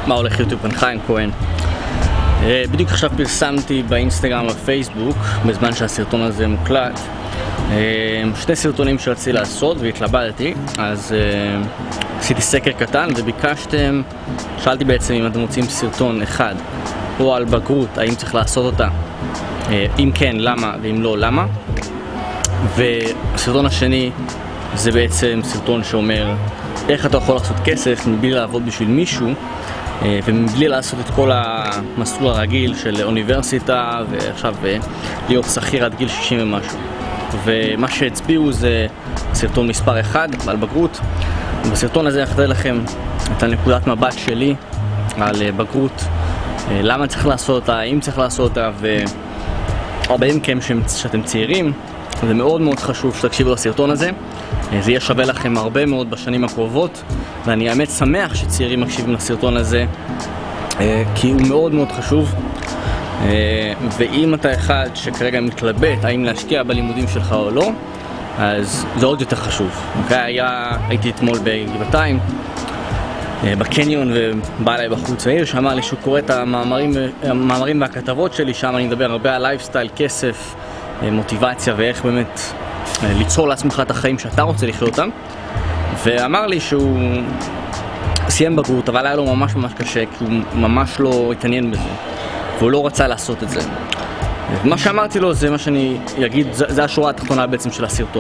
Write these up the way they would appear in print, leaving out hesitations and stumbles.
מה הולך יוטיוב, כאן חיים כהן. בדיוק עכשיו פרסמתי באינסטגרם ובפייסבוק, בזמן שהסרטון הזה מוקלט, שני סרטונים שרציתי לעשות והתלבטתי. אז עשיתי סקר קטן וביקשתם, שאלתי בעצם אם אתם רוצים סרטון אחד או על בגרות, האם צריך לעשות אותה, אם כן למה, ואם לא למה. והסרטון השני זה בעצם סרטון שאומר איך אתה יכול לעשות כסף מבלי לעבוד בשביל מישהו ומבלי לעשות את כל המסלול הרגיל של אוניברסיטה ועכשיו להיות שכיר עד גיל 60 ומשהו. ומה שהצביעו זה סרטון מספר 1 על בגרות. בסרטון הזה אחדד לכם את הנקודת מבט שלי על בגרות, למה צריך לעשות אותה, אם צריך לעשות אותה, והרבה מכם שאתם צעירים זה מאוד מאוד חשוב שתקשיבו לסרטון הזה. זה יהיה שווה לכם הרבה מאוד בשנים הקרובות, ואני האמת שמח שצעירים מקשיבים לסרטון הזה כי הוא מאוד מאוד חשוב. ואם אתה אחד שכרגע מתלבט האם להשקיע בלימודים שלך או לא, אז זה עוד יותר חשוב. הייתי אתמול בגבעתיים בקניון, ובא אליי בחור צעיר שאמר לי שהוא קורא את המאמרים והכתבות שלי, שם אני מדבר הרבה על לייפסטייל, כסף, מוטיבציה ואיך באמת ליצור לעצמך את החיים שאתה רוצה לחיות אותם. ואמר לי שהוא סיים בגרות אבל היה לו ממש קשה, כי הוא ממש לא התעניין בזה והוא לא רצה לעשות את זה. מה שאמרתי לו זה מה שאני אגיד, זה השורה התחתונה בעצם של הסרטון.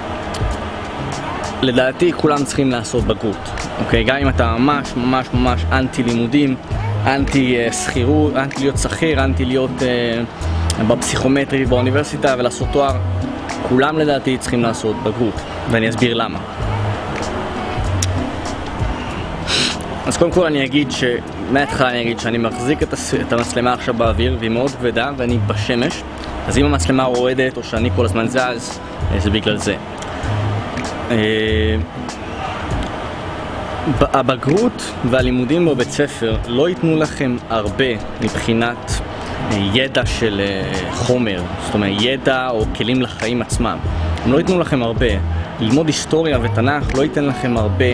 לדעתי כולם צריכים לעשות בגרות, אוקיי? גם אם אתה ממש אנטי לימודים, אנטי שכירות, אנטי להיות שכיר, אנטי להיות בפסיכומטרי באוניברסיטה ולעשות תואר, כולם לדעתי צריכים לעשות בגרות, ואני אסביר למה. אז קודם כל אני אגיד מההתחלה אני אגיד שאני מחזיק את המצלמה עכשיו באוויר והיא מאוד כבדה ואני בשמש, אז אם המצלמה רועדת או שאני כל הזמן זז, זה בגלל זה. הבגרות והלימודים בבית ספר לא ייתנו לכם הרבה מבחינת ידע של חומר, זאת אומרת ידע או כלים לחיים עצמם. הם לא ייתנו לכם הרבה. ללמוד היסטוריה ותנ"ך לא ייתן לכם הרבה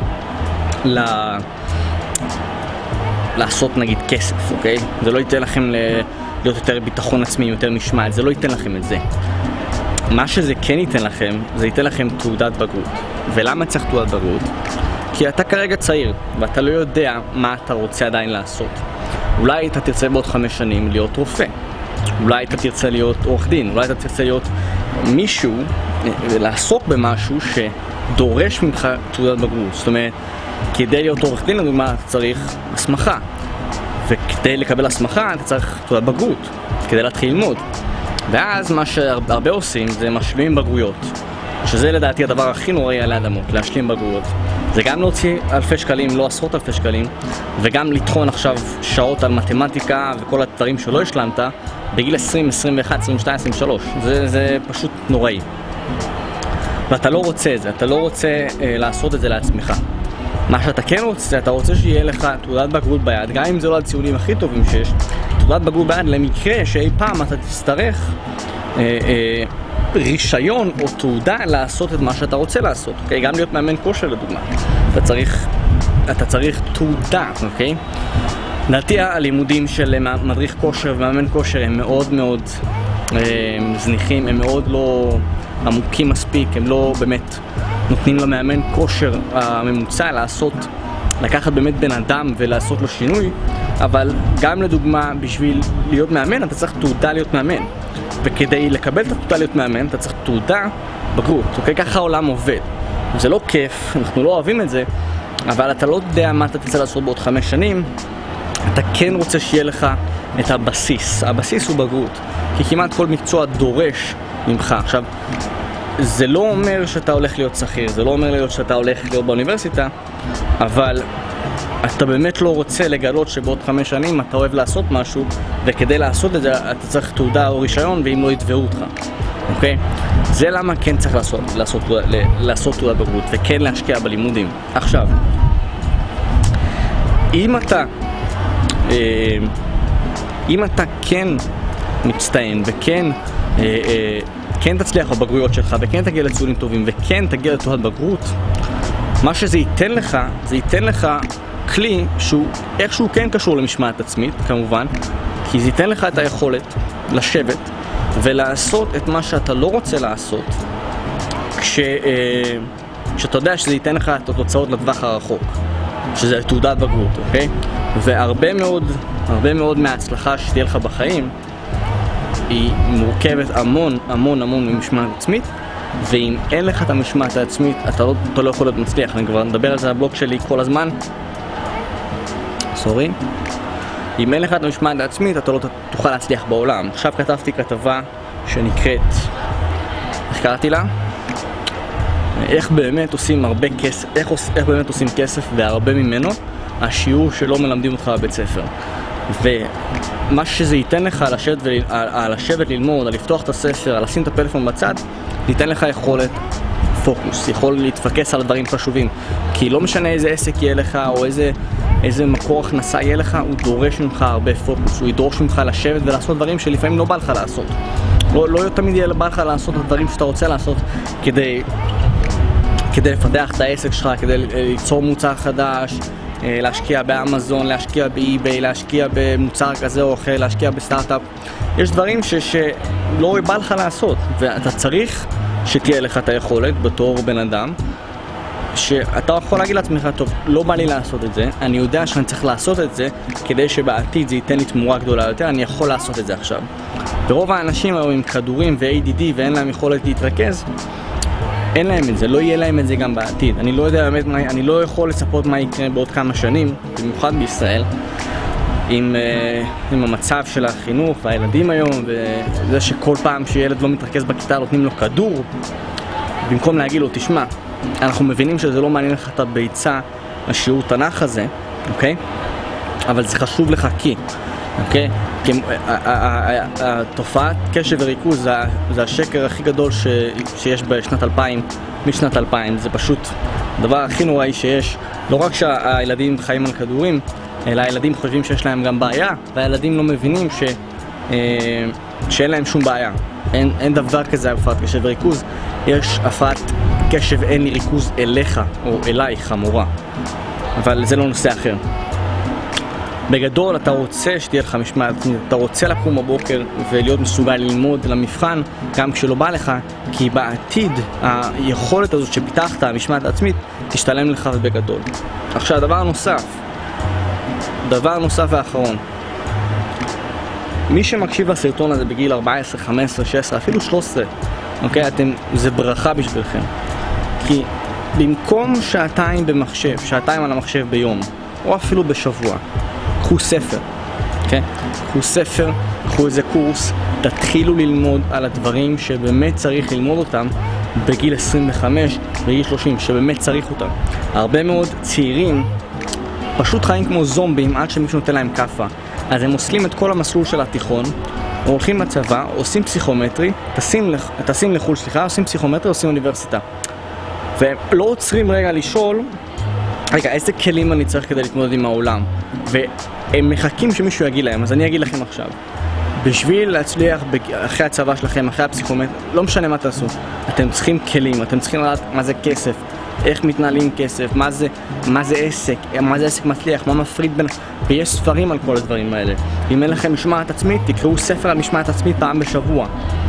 לעשות נגיד כסף, אוקיי? זה לא ייתן לכם להיות יותר ביטחון עצמי, יותר משמעת, זה לא ייתן לכם את זה. מה שזה כן ייתן לכם, זה ייתן לכם תעודת בגרות. ולמה צריך תעודת בגרות? כי אתה כרגע צעיר ואתה לא יודע מה אתה רוצה עדיין לעשות. אולי אתה תרצה בעוד 5 שנים להיות רופא, אולי אתה תרצה להיות עורך דין, אולי אתה תרצה להיות מישהו, לעסוק במשהו שדורש ממך תעודת בגרות. זאת אומרת, כדי להיות עורך דין לדוגמה אתה צריך הסמכה, וכדי לקבל הסמכה אתה צריך תעודת בגרות כדי להתחיל ללמוד. ואז מה שהרבה עושים זה משלימים בגרויות, שזה לדעתי הדבר הכי נוראי על האדמות, להשלים בגרויות. זה גם להוציא אלפי שקלים, לא עשרות אלפי שקלים, וגם לטחון עכשיו שעות על מתמטיקה וכל הדברים שלא השלמת בגיל 20, 21, 22, 23. זה פשוט נוראי. ואתה לא רוצה את זה, אתה לא רוצה לעשות את זה לעצמך. מה שאתה כן רוצה, אתה רוצה שיהיה לך תעודת בגרות ביד, גם אם זה לא הציונים הכי טובים שיש, תעודת בגרות ביד למקרה שאי פעם אתה תצטרך רישיון או תעודה לעשות את מה שאתה רוצה לעשות, אוקיי? גם להיות מאמן כושר לדוגמה, אתה צריך תעודה, אוקיי? לדעתי הלימודים של מדריך כושר ומאמן כושר הם מאוד זניחים, הם מאוד לא עמוקים מספיק, הם לא באמת נותנים למאמן כושר הממוצע לקחת באמת בן אדם ולעשות לו שינוי. אבל גם לדוגמה בשביל להיות מאמן אתה צריך תעודה להיות מאמן, וכדי לקבל את התעודה להיות מאמן אתה צריך תעודה בגרות, אוקיי? ככה העולם עובד. זה לא כיף, אנחנו לא אוהבים את זה, אבל אתה לא יודע מה אתה תצא לעשות בעוד 5 שנים. אתה כן רוצה שיהיה לך את הבסיס. הבסיס הוא בגרות, כי כמעט כל מקצוע דורש ממך. עכשיו, זה לא אומר שאתה הולך להיות שכיר, זה לא אומר שאתה הולך להיות באוניברסיטה, אבל אתה באמת לא רוצה לגלות שבעוד 5 שנים אתה אוהב לעשות משהו, וכדי לעשות את זה אתה צריך תעודה או רישיון, ואם לא יתבעו אותך, אוקיי? זה למה כן צריך לעשות תעודת בגרות וכן להשקיע בלימודים. עכשיו, אם אתה כן מצטיין וכן כן תצליח בבגרויות שלך וכן תגיע לציונים טובים וכן תגיע לתעודת בגרות, מה שזה ייתן לך, זה ייתן לך כלי שהוא איכשהו כן קשור למשמעת עצמית, כמובן, כי זה ייתן לך את היכולת לשבת ולעשות את מה שאתה לא רוצה לעשות, כשאתה יודע שזה ייתן לך את התוצאות לטווח הרחוק, שזה תעודת בגרות, אוקיי? והרבה מאוד מההצלחה שתהיה לך בחיים היא מורכבת המון ממשמעת עצמית, ואם אין לך את המשמעת העצמית, אתה לא יכול להיות מצליח. אני כבר מדבר על זה בבלוג שלי כל הזמן. אם אין לך את המשמעת העצמית, אתה לא תוכל להצליח בעולם. עכשיו כתבתי כתבה שנקראת, איך קראתי לה? איך באמת עושים הרבה כסף, איך באמת עושים כסף והרבה ממנו, השיעור שלא מלמדים אותך בבית ספר. ומה שזה ייתן לך לשבת ללמוד, לפתוח את הספר, לשים את הפלאפון בצד, ייתן לך יכולת פוקוס, יכול להתפקס על דברים חשובים. כי לא משנה איזה עסק יהיה לך או איזה מקור הכנסה יהיה לך, הוא דורש ממך הרבה פוקוס, הוא ידרוש ממך לשבת ולעשות דברים שלפעמים לא בא לך לעשות. לא תמיד יהיה בא לך לעשות את הדברים שאתה רוצה לעשות כדי לפתח את העסק שלך, כדי ליצור מוצר חדש, להשקיע באמזון, להשקיע באי-ביי, להשקיע במוצר כזה או אחר, להשקיע בסטארט-אפ. יש דברים שלא בא לך לעשות, ואתה צריך שתהיה לך את היכולת בתור בן אדם, שאתה יכול להגיד לעצמך, טוב, לא בא לי לעשות את זה, אני יודע שאני צריך לעשות את זה, כדי שבעתיד זה ייתן לי תמורה גדולה יותר, אני יכול לעשות את זה עכשיו. ורוב האנשים היום עם כדורים ו-ADD ואין להם יכולת להתרכז, אין להם את זה, לא יהיה להם את זה גם בעתיד. אני לא יודע באמת, אני לא יכול לצפות מה יקרה בעוד כמה שנים, במיוחד בישראל, עם המצב של החינוך והילדים היום, וזה שכל פעם שילד לא מתרכז בכיתה נותנים לו כדור, במקום להגיד לו, תשמע, אנחנו מבינים שזה לא מעניין לך את הביצה, השיעור תנ"ך הזה, אוקיי? אבל זה חשוב לך אוקיי? כי התופעת קשב וריכוז זה השקר הכי גדול שיש בשנת 2000, משנת 2000, זה פשוט הדבר הכי נוראי שיש. לא רק שהילדים חיים על כדורים, אלא הילדים חושבים שיש להם גם בעיה, והילדים לא מבינים שאין להם שום בעיה. אין דבר כזה הפרעת קשב וריכוז, יש הפרעת קשב אין לי ריכוז אליך או אלייך המורה, אבל זה לא נושא אחר. בגדול אתה רוצה שתהיה לך משמעת עצמית, אתה רוצה לקום בבוקר ולהיות מסוגל ללמוד למבחן גם כשלא בא לך, כי בעתיד היכולת הזאת שפיתחת, המשמעת העצמית, תשתלם לך בגדול. עכשיו דבר נוסף ואחרון, מי שמקשיב לסרטון הזה בגיל 14, 15, 16, אפילו 13, אוקיי? זה ברכה בשבילכם, כי במקום שעתיים במחשב, שעתיים על המחשב ביום או אפילו בשבוע, קחו ספר, אוקיי? קחו ספר, קחו איזה קורס, תתחילו ללמוד על הדברים שבאמת צריך ללמוד אותם בגיל 25, בגיל 30, שבאמת צריך אותם. הרבה מאוד צעירים פשוט חיים כמו זומבים עד שמישהו נותן להם כפה. אז הם עושים את כל המסלול של התיכון, הולכים לצבא, עושים פסיכומטרי, טסים לחו"ל, עושים פסיכומטרי, עושים אוניברסיטה. והם לא עוצרים רגע לשאול, רגע, איזה כלים אני צריך כדי להתמודד עם העולם? והם מחכים שמישהו יגיד להם, אז אני אגיד לכם עכשיו. בשביל להצליח אחרי הצבא שלכם, אחרי הפסיכומטרי, לא משנה מה תעשו, אתם צריכים כלים, אתם צריכים לדעת מה זה כסף, איך מתנהלים כסף, מה זה עסק, מה זה עסק מצליח, מה מפריד בין... ויש ספרים על כל הדברים האלה. אם אין לכם משמעת עצמית, תקראו ספר על משמעת עצמית פעם בשבוע.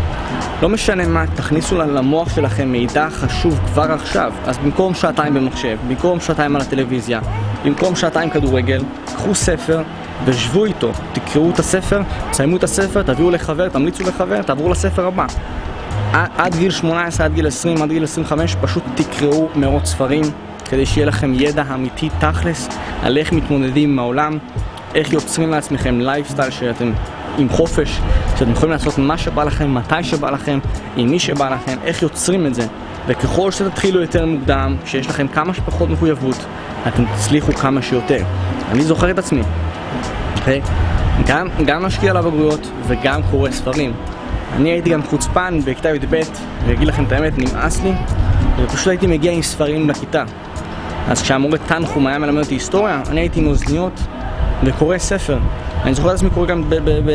לא משנה מה, תכניסו למוח שלכם מידע חשוב כבר עכשיו. אז במקום שעתיים במחשב, במקום שעתיים על הטלוויזיה, במקום שעתיים כדורגל, קחו ספר ושבו איתו, תקראו את הספר, תסיימו את הספר, תביאו לחבר, תמליצו לחבר, תעברו לספר הבא. עד גיל 18, עד גיל 20, עד גיל 25, פשוט תקראו מאות ספרים כדי שיהיה לכם ידע אמיתי תכלס על איך מתמודדים עם העולם, איך יוצרים לעצמכם לייפסטייל שאתם עם חופש, שאתם יכולים לעשות מה שבא לכם, מתי שבא לכם, עם מי שבא לכם, איך יוצרים את זה. וככל שתתחילו יותר מוקדם, שיש לכם כמה שפחות מחויבות, אתם תצליחו כמה שיותר. אני זוכר את עצמי, אוקיי? גם משקיע על הבגרויות וגם קורא ספרים. אני הייתי גם חוצפן בכיתה י"ב, ואגיד לכם את האמת, נמאס לי, ופשוט הייתי מגיע עם ספרים לכיתה. אז כשהמורה תנחום היה מלמד אותי היסטוריה, אני הייתי עם אוזניות וקורא ספר. אני זוכר את עצמי קורא גם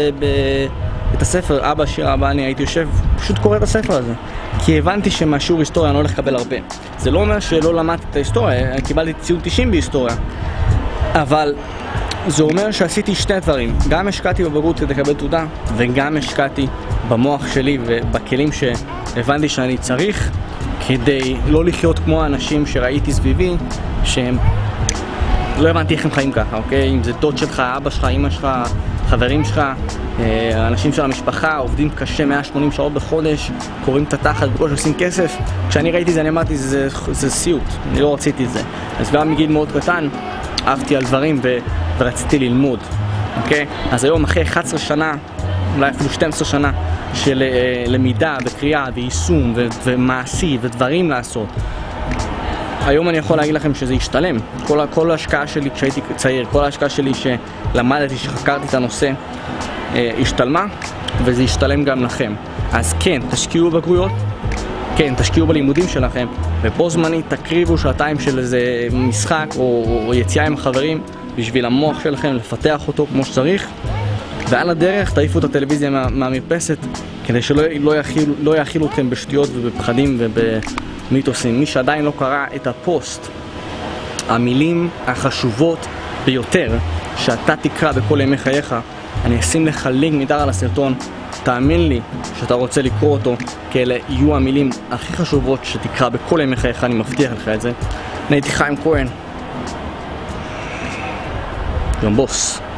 את הספר, אבא שיר אבא, אני הייתי יושב, פשוט קורא את הספר הזה. כי הבנתי שמהשיעור היסטוריה אני לא הולך לקבל הרבה. זה לא אומר שלא למדתי את ההיסטוריה, קיבלתי ציון 90 בהיסטוריה. אבל זה אומר שעשיתי שני דברים, גם השקעתי בבגרות כדי לקבל תעודה, וגם השקעתי במוח שלי ובכלים שהבנתי שאני צריך, כדי לא לחיות כמו האנשים שראיתי סביבי, שהם לא הבנתי איך הם חיים ככה, אוקיי? אם זה דוד שלך, אבא שלך, אמא שלך, חברים שלך, אנשים של המשפחה, עובדים קשה 180 שעות בחודש, קוראים את התחת, בקושי עושים כסף. כשאני ראיתי זה, אני אמרתי, זה סיוט, אני לא רציתי את זה. אז גם מגיל מאוד קטן, אהבתי על דברים ורציתי ללמוד, אוקיי? אז היום אחרי 11 שנה, אולי אפילו 12 שנה, של למידה וקריאה ויישום ומעשי ודברים לעשות, היום אני יכול להגיד לכם שזה השתלם. כל ההשקעה שלי כשהייתי צעיר, כל ההשקעה שלי שלמדתי, שחקרתי את הנושא, השתלמה, וזה השתלם גם לכם. אז כן, תשקיעו בבגרויות, כן, תשקיעו בלימודים שלכם, ובו זמנית תקריבו שעתיים של איזה משחק או יציאה עם החברים בשביל המוח שלכם, לפתח אותו כמו שצריך, ועל הדרך תעיפו את הטלוויזיה מהמרפסת כדי שלא יאכילו אתכם בשטויות ובפחדים ובמיתוסים. מי שעדיין לא קרא את הפוסט, המילים החשובות ביותר שאתה תקרא בכל ימי חייך, אני אשים לך לינק מתחת על הסרטון, תאמין לי שאתה רוצה לקרוא אותו, כי אלה יהיו המילים הכי חשובות שתקרא בכל ימי חייך, אני מבטיח לך את זה. אני הייתי חיים כהן, גם בוס.